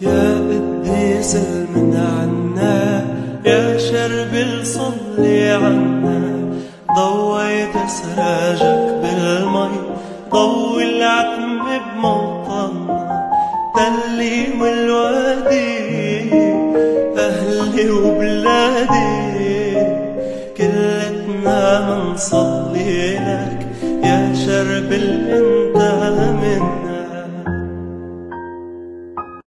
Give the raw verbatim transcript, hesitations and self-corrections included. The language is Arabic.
يا قديس المن عنا، يا شرب صلي عنا. ضويت سراجك بالمي، ضوي العتم بموطننا. تلي والوادي أهلي وبلادي، كلتنا منصلي لك يا شرب انت منا.